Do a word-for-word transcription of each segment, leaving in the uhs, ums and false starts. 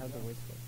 the voice clip.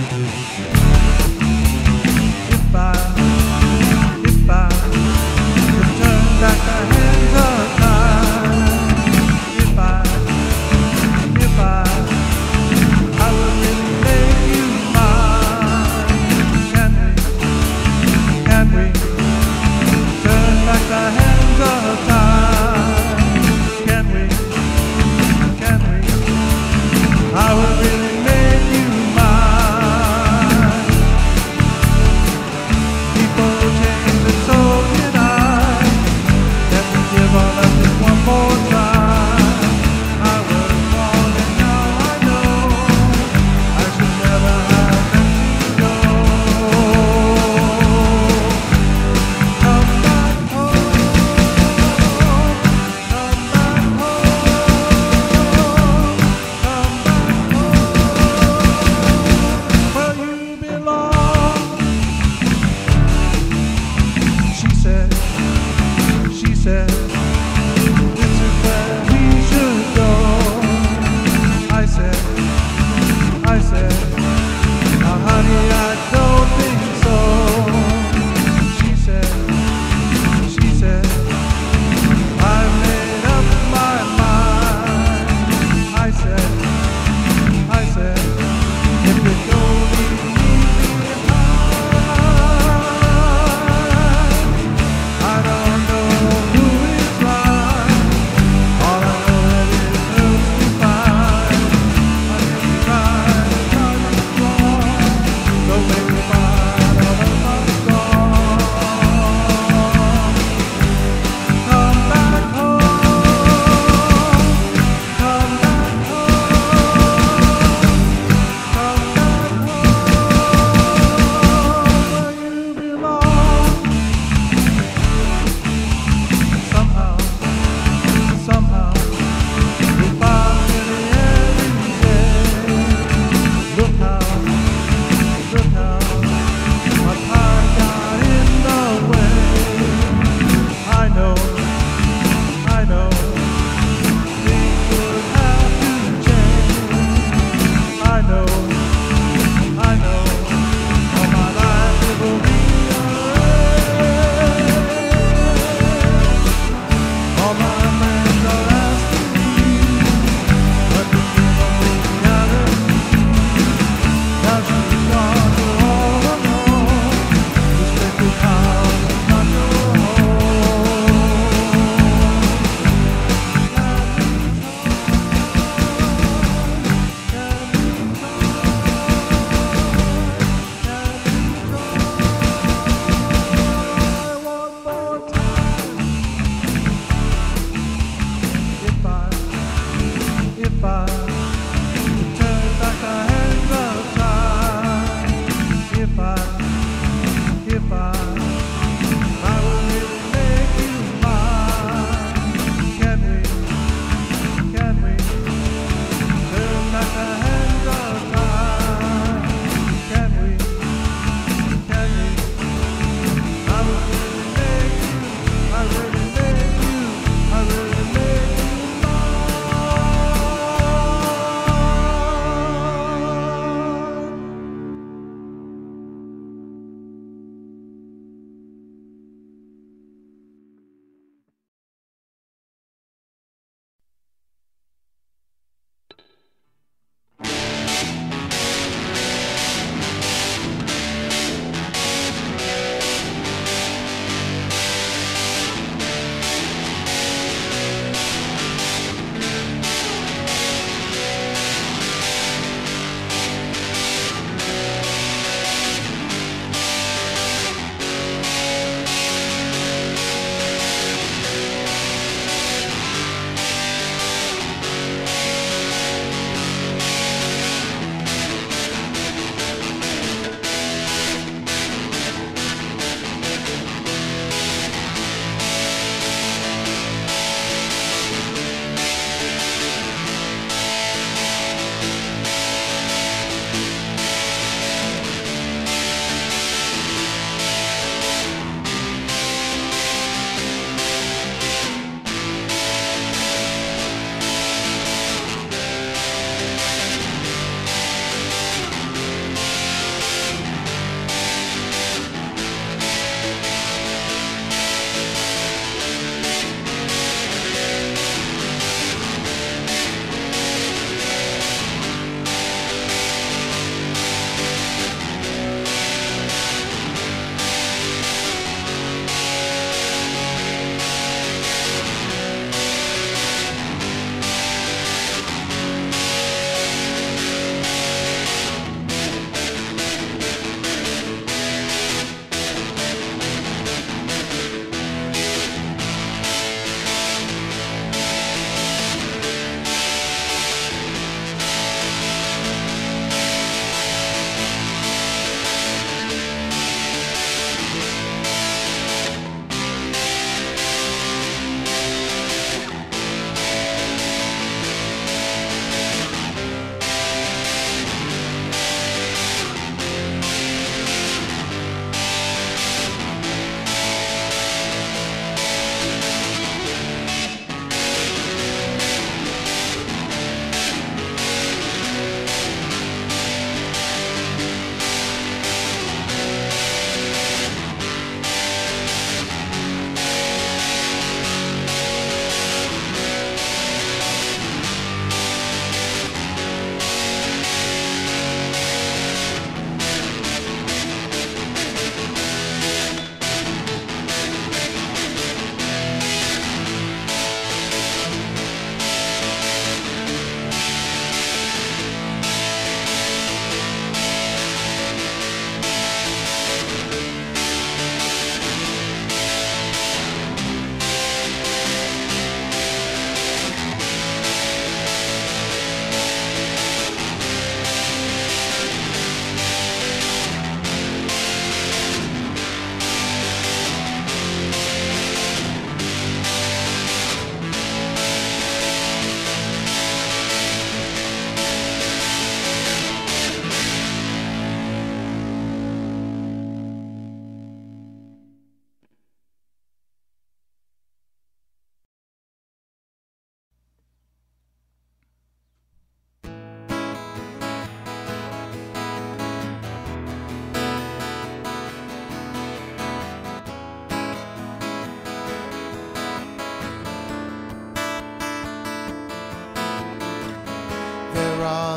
If I, if I could turn back the hands of time, if I, if I, I would really make you mine. Can we, can we turn back the hands of time? Can we, can we, I would really make you mine.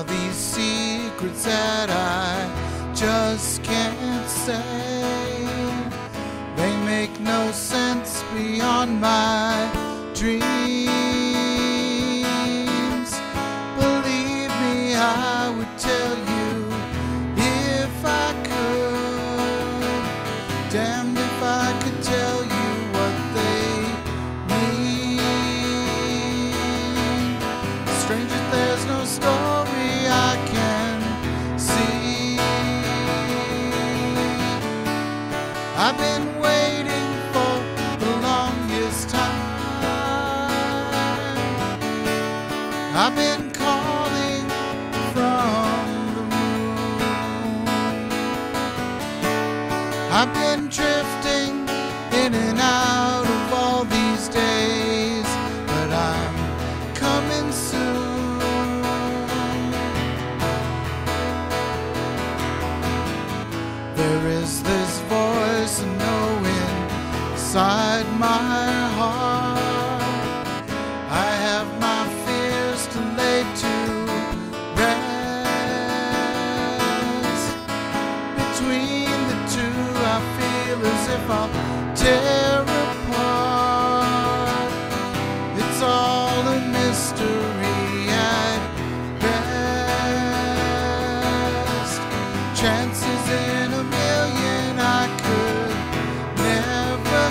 are these secrets that I just can't say? They make no sense beyond my dreams. Believe me, I would tell you if I could. Damned if I could tell you what they mean. Stranger, there's no story I can see. I've been waiting for the longest time. I've been calling from the moon. I've been drifting in and out of all these days, but I'm coming soon. There is this voice I know inside my heart. I have my fears to lay to rest. Between the two I feel as if I'll tear apart. It's all a mystery at best. Chances in a million I could never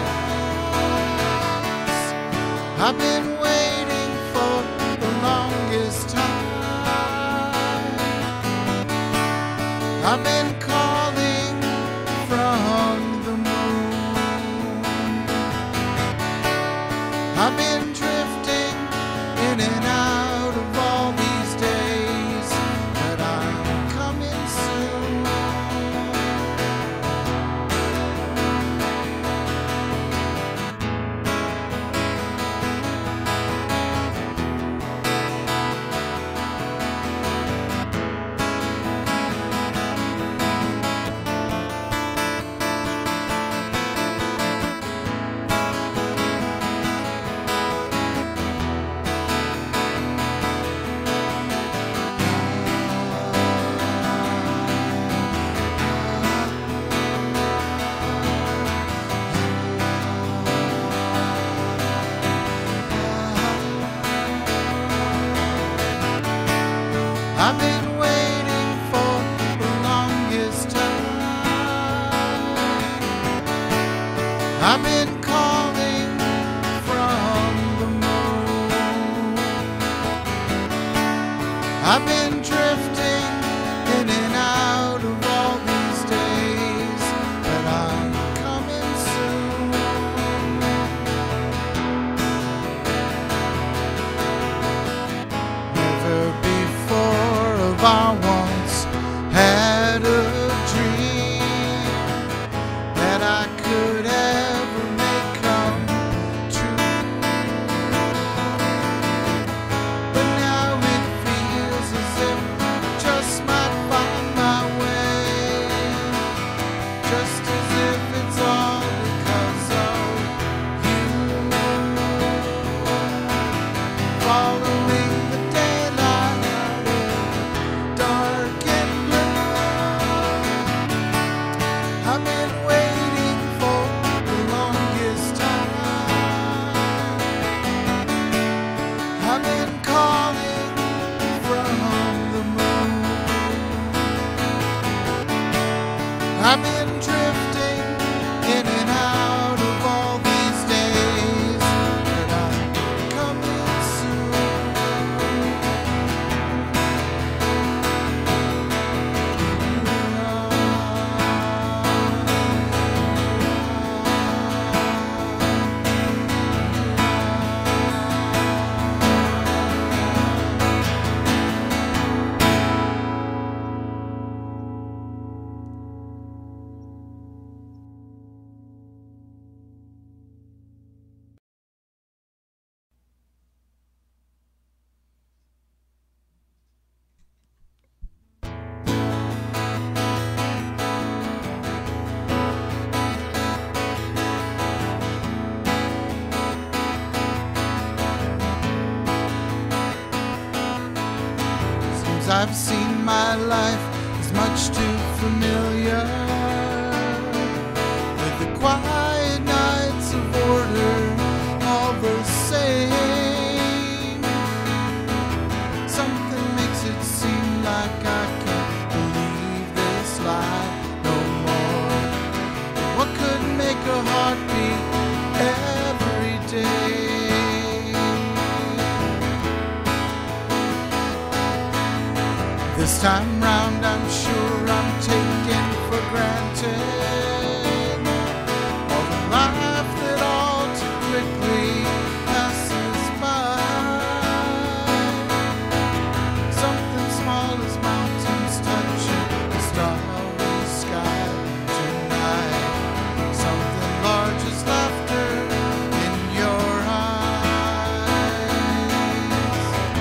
guess. I've been waiting for the longest time. I've been calling from the moon. I've been drifting in and out of all these days, but I'm coming soon. I've been waiting for the longest time. I've been calling from the moon. I've been drifting in and out of all these days, but I'm coming soon. Never before I once had a dream that I could ever make 'cause I've seen my life is much too familiar with the quiet nights of order, all the same. Something makes it seem like I can't believe this life no more. What could make a heart beat every day? This time round I'm sure I'm taken for granted, all the life that all too quickly passes by. Something small as mountains touching the starry sky tonight. Something large as laughter in your eyes.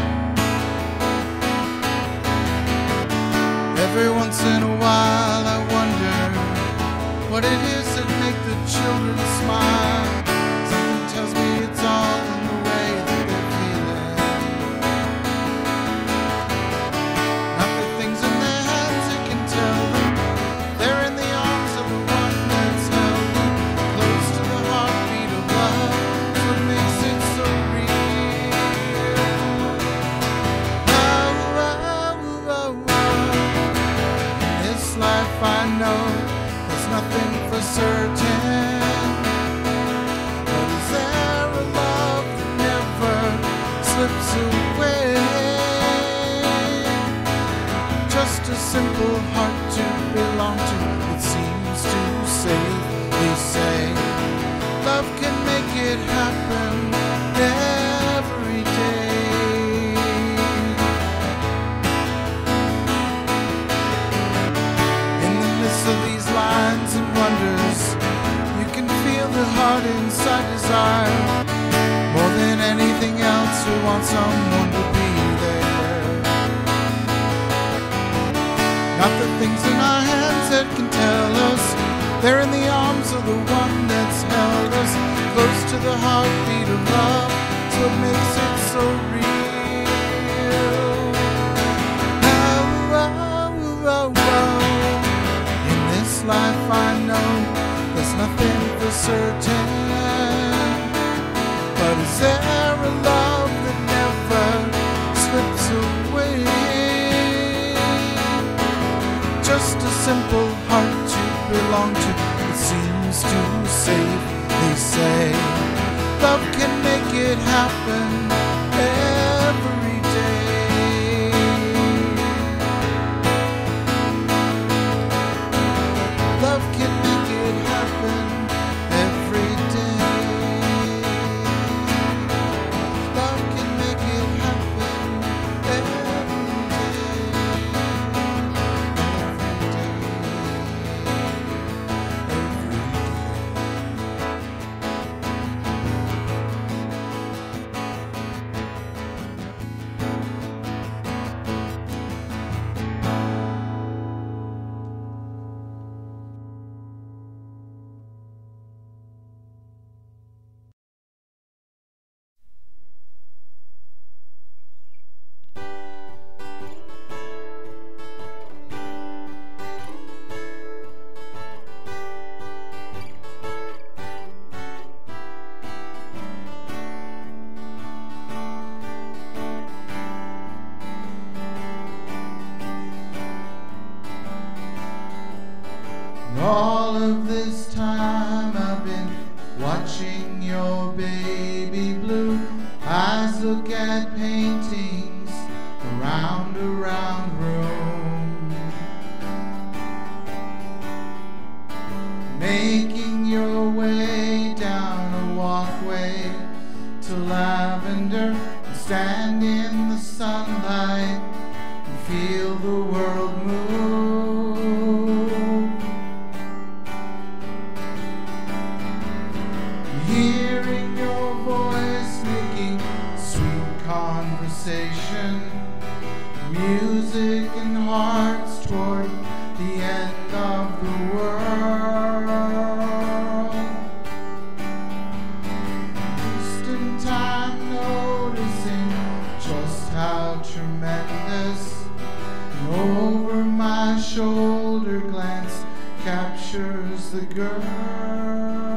Every once in a while I wonder what it is that make the children smile. Something tells me it's all in the way that they're feeling, not the things in their hands that can tell them they're in the arms of the one that's held them close to the heartbeat of love. That's what makes it so real. Oh, oh, oh, oh. In this life I know there's nothing for certain, but is there a love that never slips away? Just a simple heart to belong to, it seems to safely say love can make it happen every day. In the midst of these lines and wonders, you can feel the heart inside desire more than anything else. We want someone to be there, not the things in our hands that can tell us they're in the arms of the one that's held us close to the heartbeat of love. That's what makes it so real. Oh, oh, oh, oh. In this life I know there's nothing for certain, but is there a love that never slips away? Just a simple heart to belong to, it seems to safely say love can make it happen every day. Love can make it happen every day. Love can make it happen every all of this time I've been watching your baby blue eyes look at paintings around a round room, making your way down a walkway to lavender, and stand in the sunlight and feel the world move. Hearing your voice making sweet conversation, music and hearts toward the end of the world. Just in time noticing just how tremendous the girl.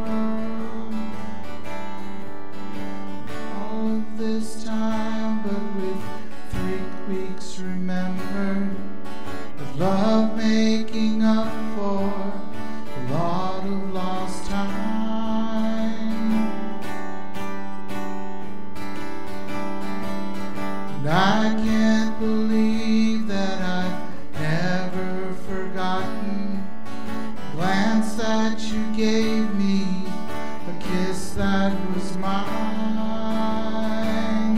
All of this time, but with three weeks remembered, of love making up for a lot of lost time. And I can't believe that I've never forgotten the glance that you gave me, a kiss that was mine.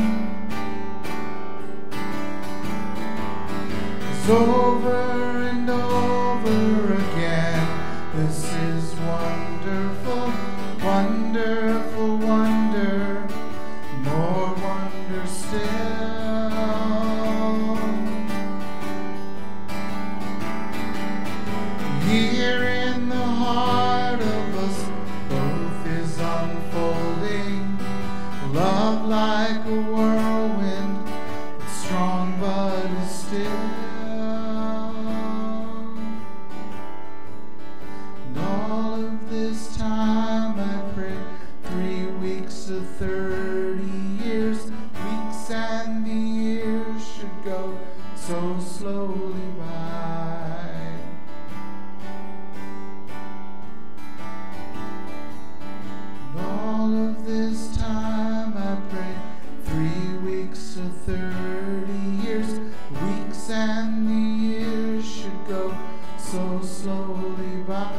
It's over and over again. This is wonderful, wonderful wonder, more wonder still. Here in the heart of us both is unfolding love like a whirlwind, but strong but is still. And all of this time I pray, three weeks of thirty years, weeks and the years should go so slowly by. All of this time I pray, three weeks or thirty years, weeks and the years should go so slowly by.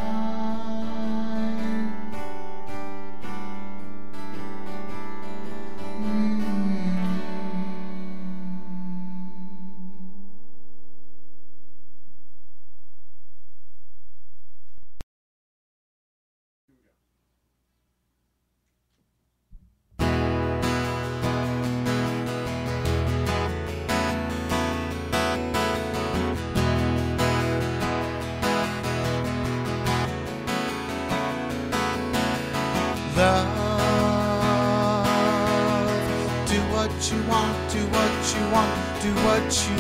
Love, do what you want, do what you want, do what you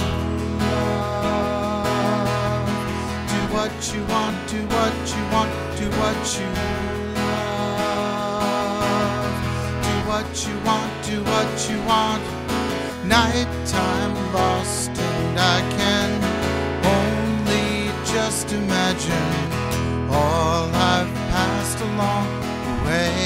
love. Do what you want, do what you want, do what you love. Do what you want, do what you want. Nighttime lost and I can only just imagine all I've passed along the way.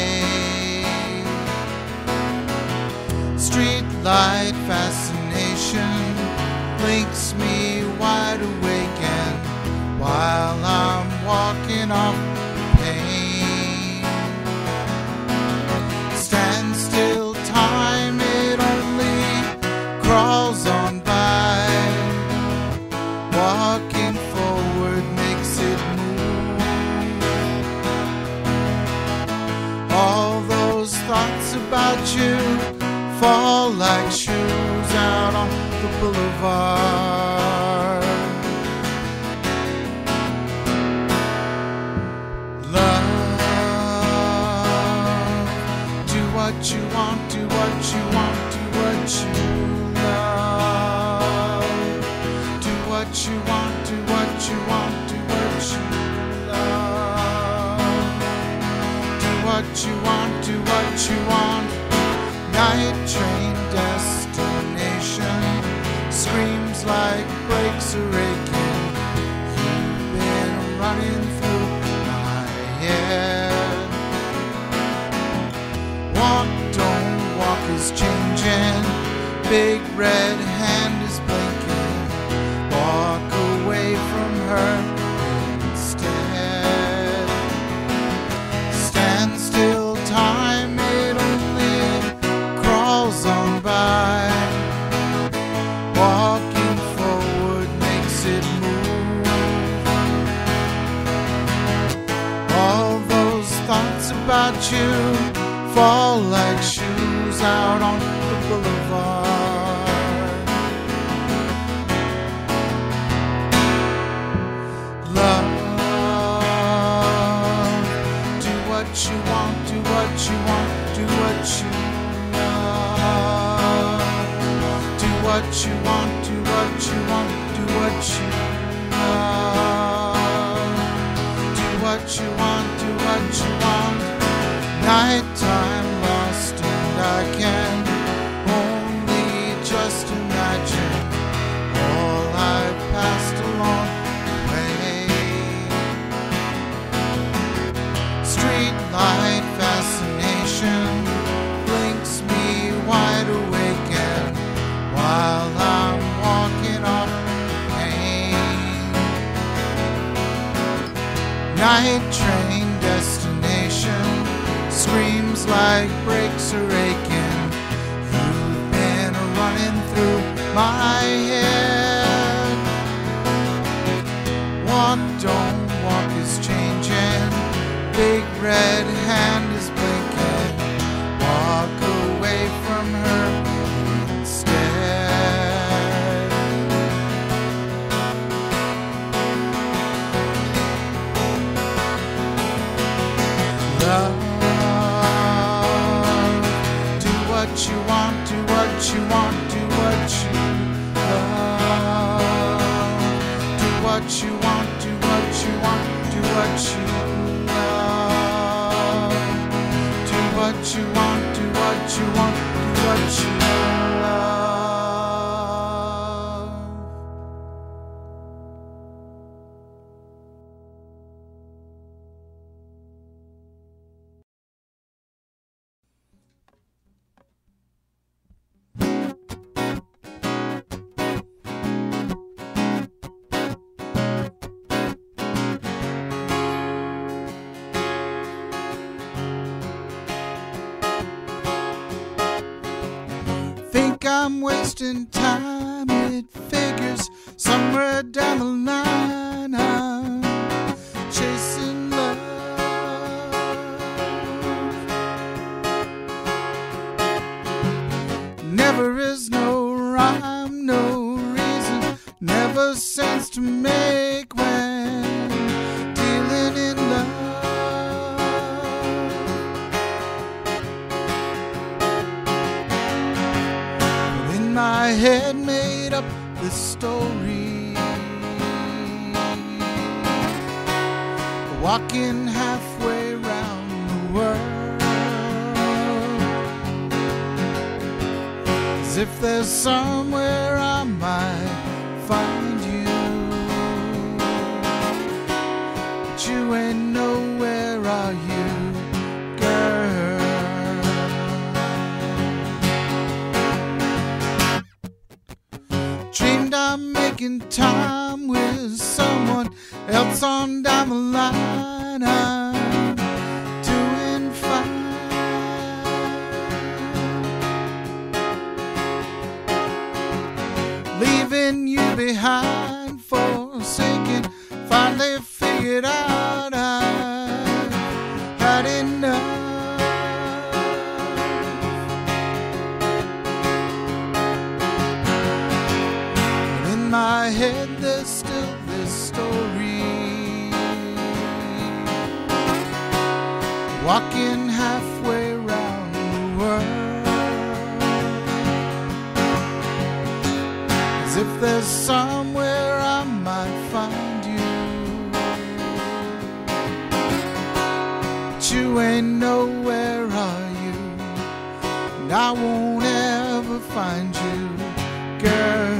Street light fascination blinks me wide awake, and while I'm walking off pain, stand still, time it only crawls on by. Walking forward makes it move. All those thoughts about you fall like shoes out on the boulevard. Love, do what you want, do what you want, do what you love. Do what you want, do what you want, do what you love. Do what you want, do what you want. Night train destination screams like brakes are aching. You've been running through my head. Walk, don't walk is changing. Big red hand is blinking. Walk away from her instead. Stand still, time it only crawls on by. Walking forward makes it move. All those thoughts about you fall like shoes out on the boulevard. Love, do what you want, do what you want, do what you do what you want, do what you want, do what you love. Do what you want, do what you want. Nighttime lost and I can only just imagine all I've passed along the way. Streetlight fascination blinks me wide awake, and while I'm walking off pain, night train destination screams like brakes are aching. You've been running through my head. Walk, don't walk is changing. Big red hand is blinking. Walk away from her instead. Love, do what you want, do what you want, do what you love. Do what you want, do what you want, do what you love. Do what you want, do what you want, do what you love. Think I'm wasting time, it figures somewhere down the line I'm chasing love. Never is no rhyme, no reason, never sense to make when dealing in love. My head made up this story, walking halfway around the world, as if there's somewhere I might find you, but you ain't nowhere, are you, girl? Dreamed I'm making time with someone else on down the line. I'm doing fine. Leaving you behind, forsaken, finally figured out I've had enough. In my head there's still this story, walking halfway around the world, as if there's somewhere I might find you, but you ain't nowhere, are you? And I won't ever find you, girl.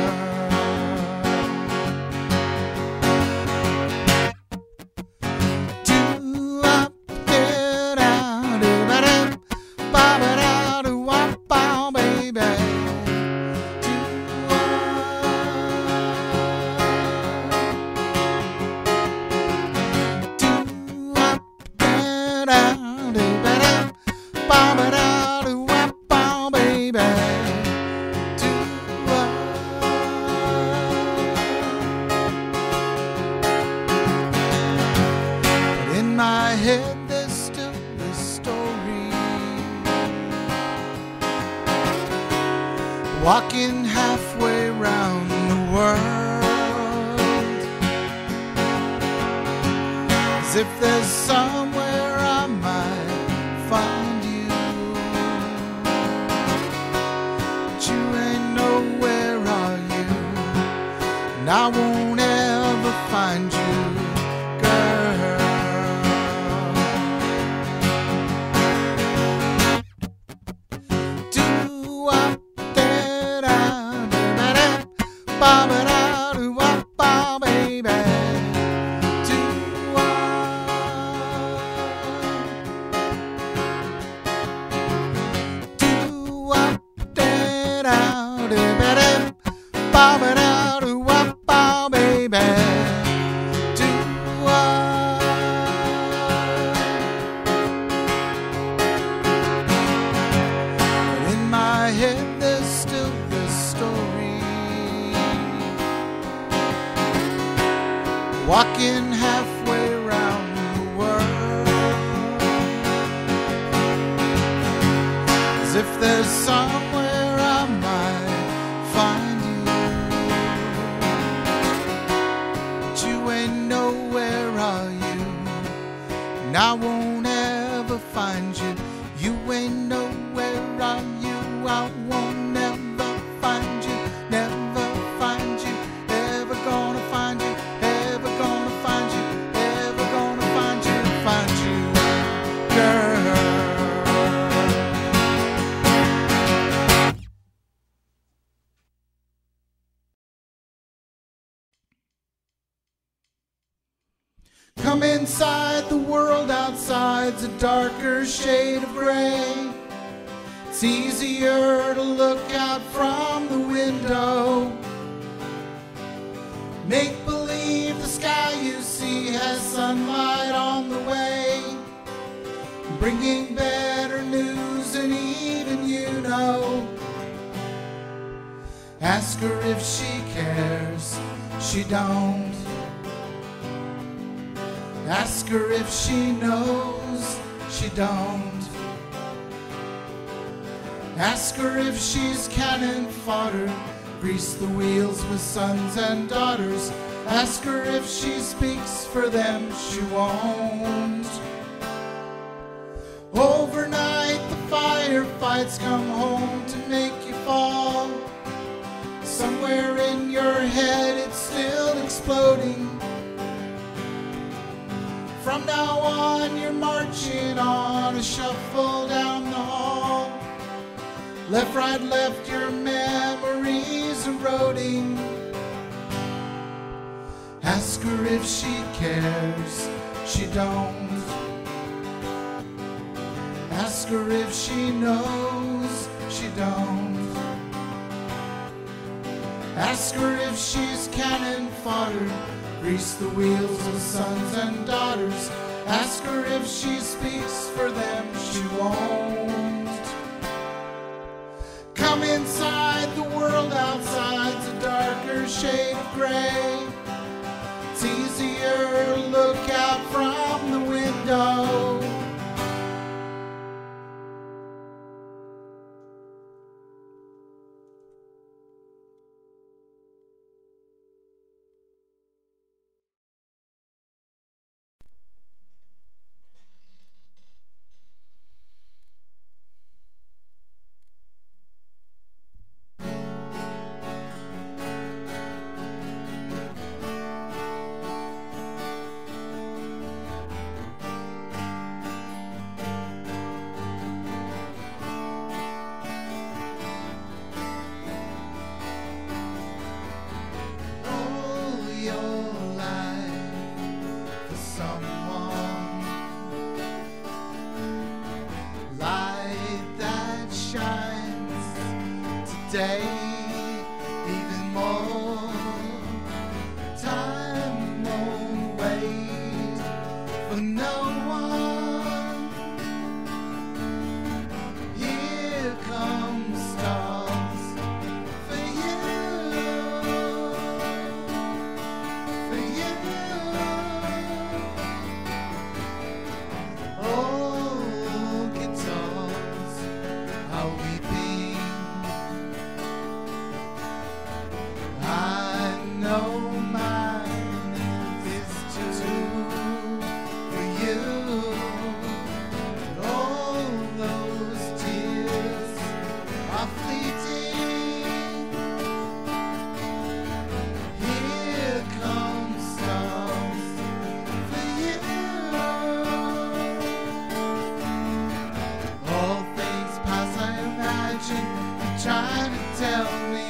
In my head there's still this story, walking halfway around the world, as if there's somewhere I might find you, but you ain't nowhere, are you? And I won't ever find you, girl. there's somewhere I might find you. But you ain't nowhere, are you? And I won't ever find you. You ain't nowhere, are you? I won't never find you, never find you, ever gonna find you, ever gonna find you, ever gonna find you, find you, girl. Come inside, the world outside's a darker shade of gray. It's easier to look out from the window. Make believe the sky you see has sunlight on the way, bringing better news than even you know. Ask her if she cares, she don't. Ask her if she knows, she don't. Ask her if she's cannon fodder, grease the wheels with sons and daughters. Ask her if she speaks for them, she won't. Overnight the firefights come home to make you fall. Somewhere in your head it's still exploding. From now on you're marching on a shuffle down the hall. Left, right, left, your memories eroding. Ask her if she cares, she don't. Ask her if she knows, she don't. Ask her if she's cannon fodder, grease the wheels of sons and daughters. Ask her if she speaks for them, she won't. Come inside, the world outside's a darker shade of gray. It's easier to look out from the window. Today, even more. Time won't wait for no one. Here comes stars for you, for you. Oh, guitars are weeping. No, mine is too for you. All those tears are fleeting. Here comes stars for you. All things pass, I imagine you're trying to tell me.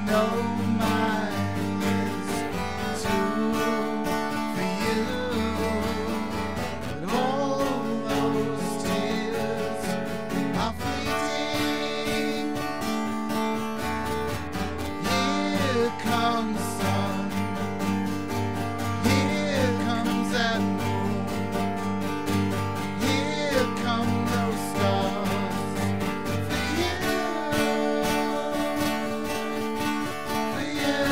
know mine is too for you. But all those tears are fleeting. Here comes sun, here comes that moon, here come those stars for you, for you,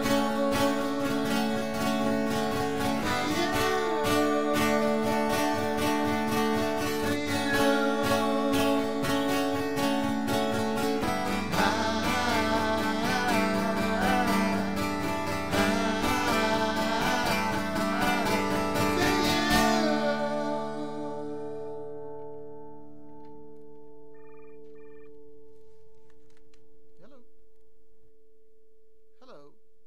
for you, for you. Hello. Hello.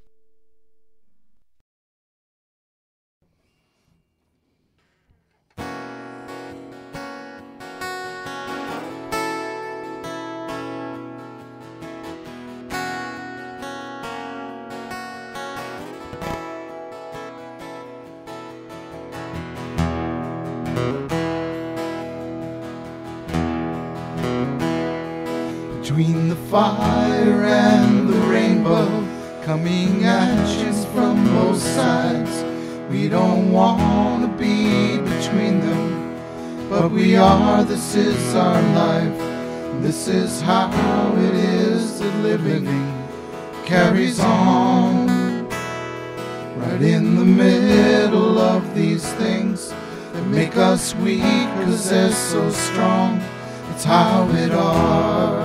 Between the fire and the rainbow, coming at you from both sides, we don't want to be between them, but we are. This is our life. This is how it is that living carries on. Right in the middle of these things that make us weak, 'cause they're so strong. It's how it are.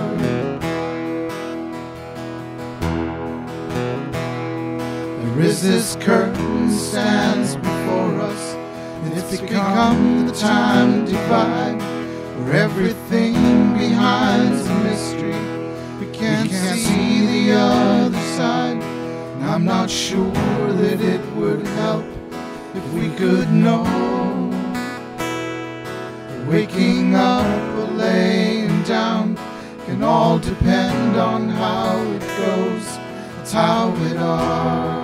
There is this curtain stands before us, and it's become the time divide, where everything behind's a mystery. We can't, we can't see the other side, and I'm not sure that it would help if we could know. Waking up or laying down can all depend on how it goes. It's how it are.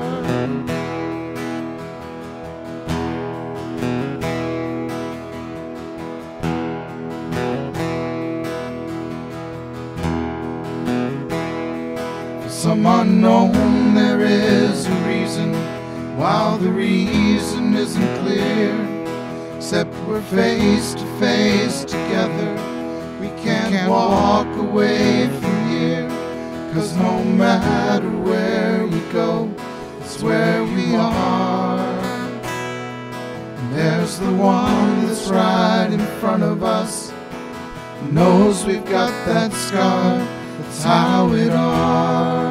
For some unknown there is a reason, while the reason isn't clear. Except we're face to face together, we can't, can't walk away from here. 'Cause no matter where we go, it's where we are. And there's the one that's right in front of us, who knows we've got that scar. That's how it are.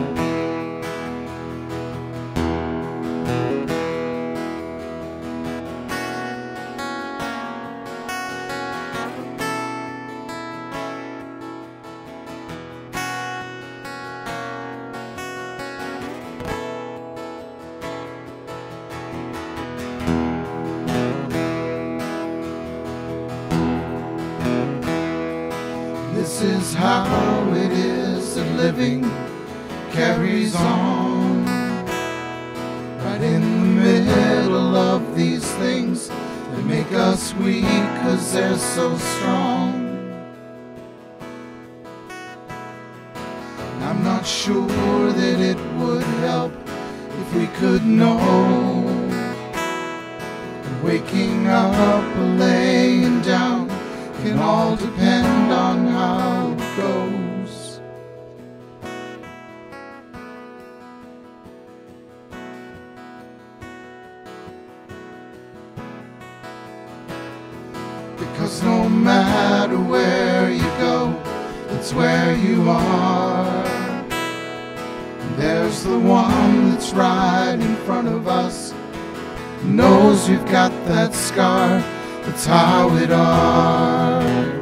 This is how it is that living carries on. Right in the middle of these things that make us weak, 'cause they're so strong. I'm not sure that it would help if we could know. Waking up or laying down can all depend on how it goes. Because no matter where you go, it's where you are. And there's the one that's right in front of us, knows you've got that scar. That's how it are.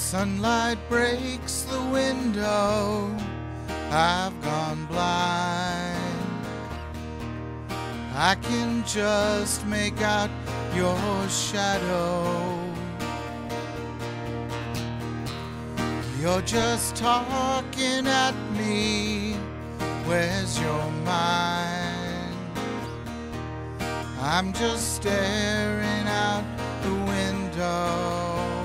Sunlight breaks the window, I've gone blind. I can just make out your shadow. You're just talking at me, where's your mind? I'm just staring out the window.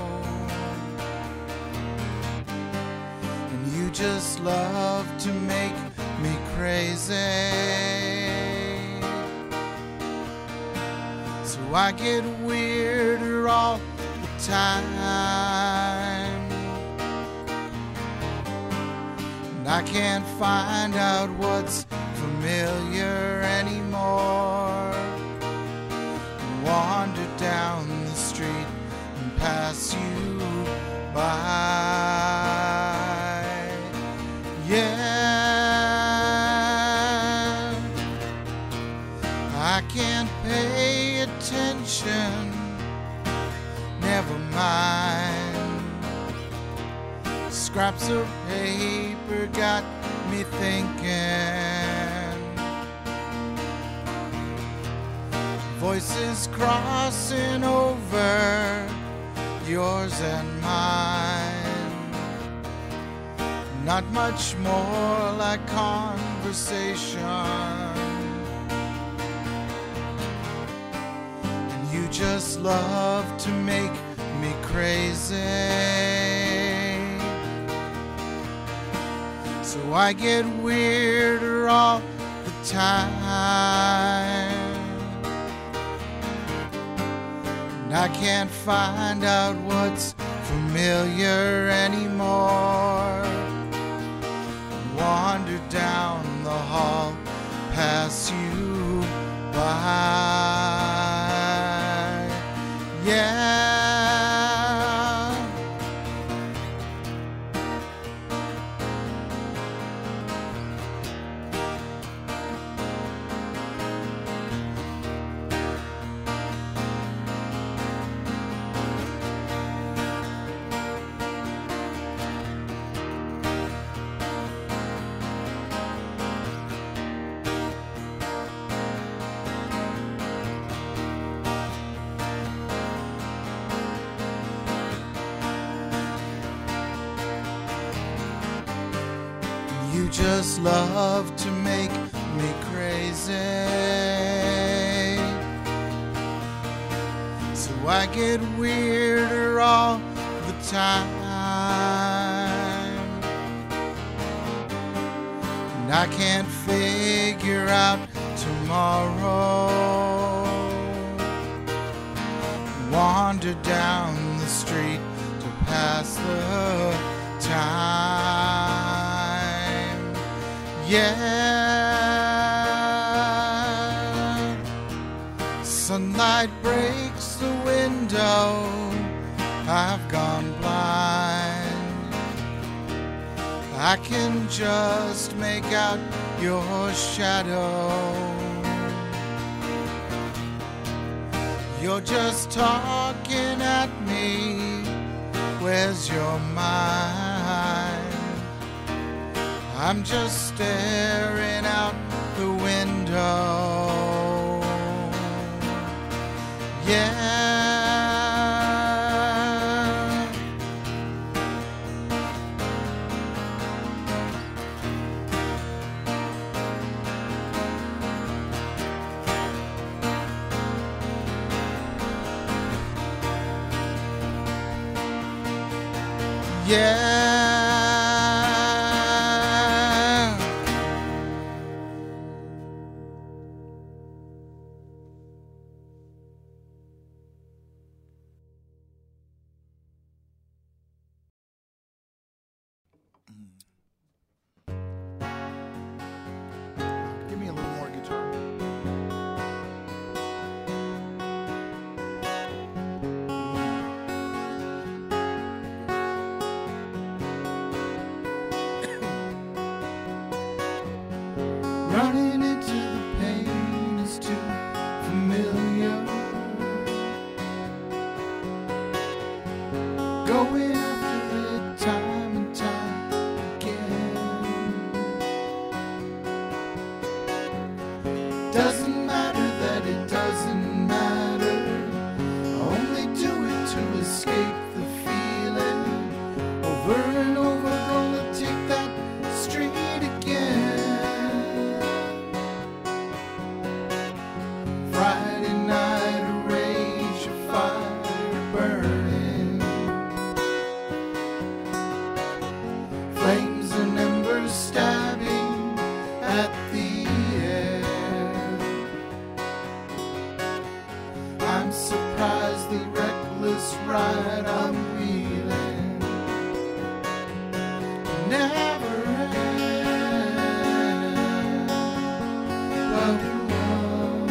And you just love to make me crazy. So I get weirder all the time. And I can't find out what's familiar anymore. And wander down the street and pass you by. Yeah, I can't pay attention. Never mind. Scraps of paper got me thinking. Voices crossing over, yours and mine. Not much more like conversation. And you just love to make me crazy. So I get weirder all the time. And I can't find out what's familiar anymore. Wander down the hall, pass you by. Yeah. You just love to make me crazy. So I get weirder all the time. And I can't figure out tomorrow. Wander down the street to pass the time. Yeah, sunlight breaks the window, I've gone blind. I can just make out your shadow. You're just talking at me, where's your mind? I'm just staring out the window. Yeah. Yeah. Give me a little more guitar. Running into the pain is too familiar. Going after the ride I'm wheeling never ends. Whoa, whoa.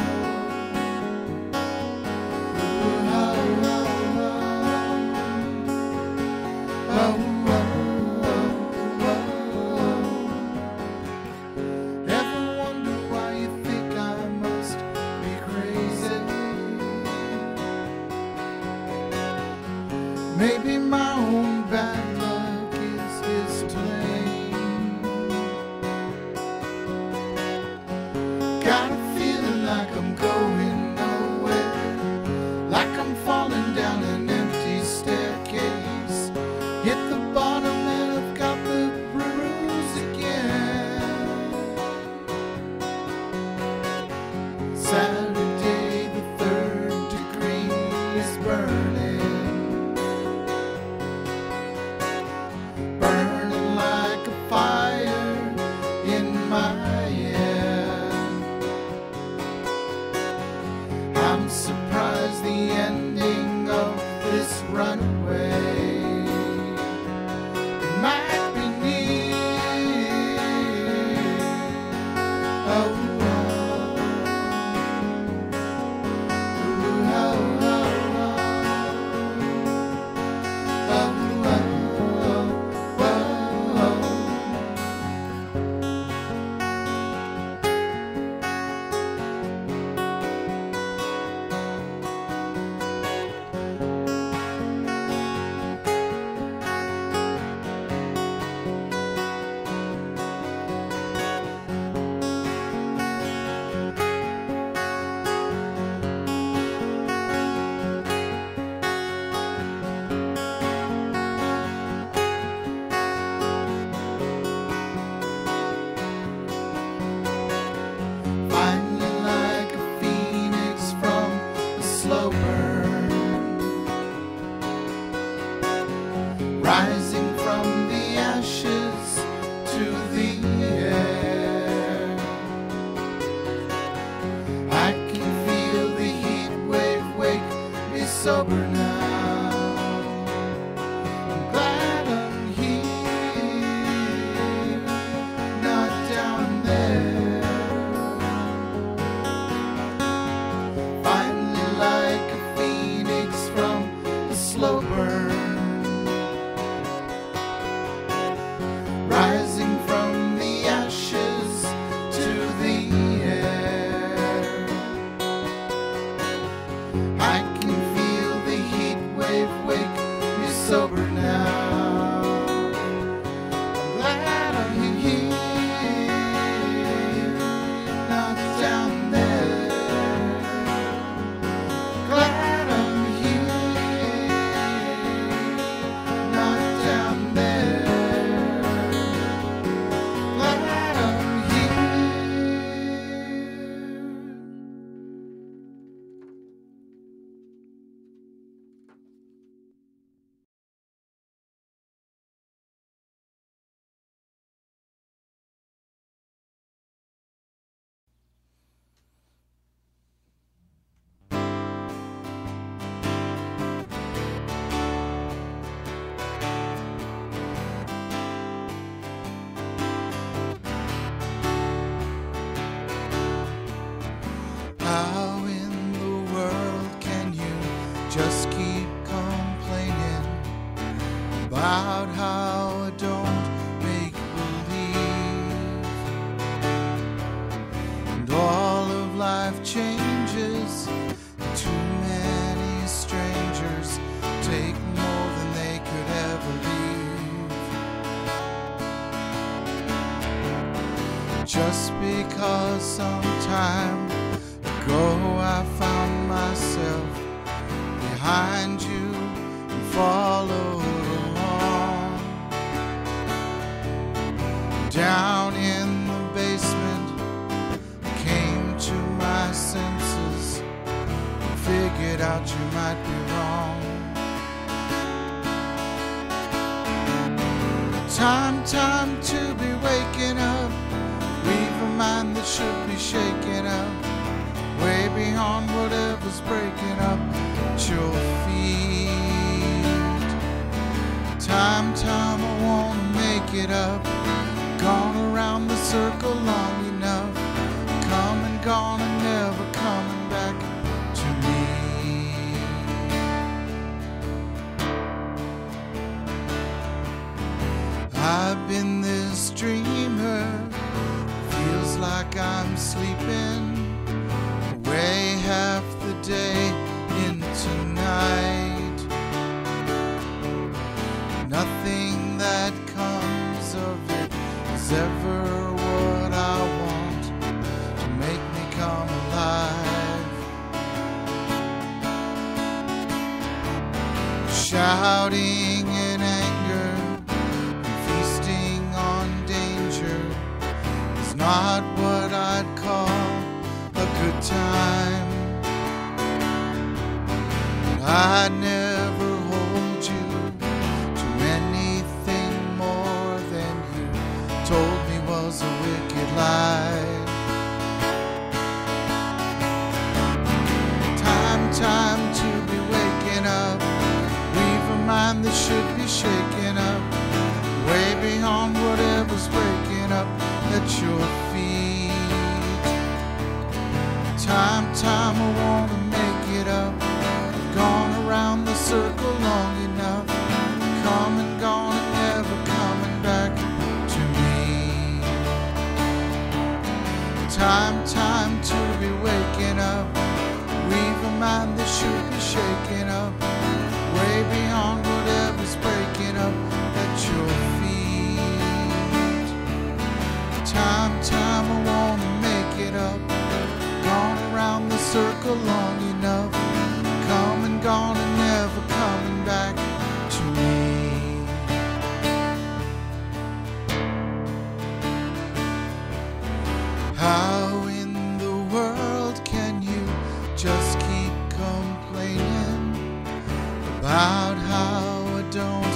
Whoa, whoa, whoa. Ever wonder why you think I must be crazy? Maybe my own bad luck is his blame. Got a feeling like I'm going nowhere, like I'm falling down an empty staircase. Hit the bottom and I've got the bruise again. Saturday the third degree is burning, burning like a fire in my head. I'm surprised the ending of this runaway might be near. Oh, oh. Ooh, oh, oh, oh. Oh, oh, oh, oh. Finally, like a phoenix from the slow burn, rising from the ashes to the air. I can feel the heat wave wake me sober now. I'm glad I'm here, not down there. Finally, like a phoenix from the slow burn, rising from the ashes to the air. I can feel the heat wave wake me sober now. I'm glad I'm here, not down there. Glad I'm here, not down there. Glad I'm here. How in the world can you just keep complaining about how I don't make believe? And all of life changes, too many strangers take more than they could ever leave. Just because sometime ago I found myself behind you and followed along. Down in the basement, I came to my senses and figured out you might be wrong. Time, time to be waking up. Leave a mind that should be shaken up, way beyond whatever's breaking up at your feet. make it up. Gone around the circle long enough. Come and gone and never coming back to me. I've been this dreamer, feels like I'm sleeping away half the day into night. Nothing that comes of it is ever what I want to make me come alive. Shouting in anger, not what I'd call a good time. But I'd never hold you to anything more than you told me was a wicked lie. Time, time to be waking up. We've a mind that should be shaken up, way beyond whatever's breaking up at your feet. Time, time, I wanna make it up. Gone around the circle long enough. Come and gone and never coming back to me. Time, time to be waking up. We've a mind that should be shaken up, way beyond whatever's breaking up at your feet. Time, time, I wanna make it up. Gone around the circle long enough. Come and gone and never coming back to me. How in the world can you just keep complaining about how I don't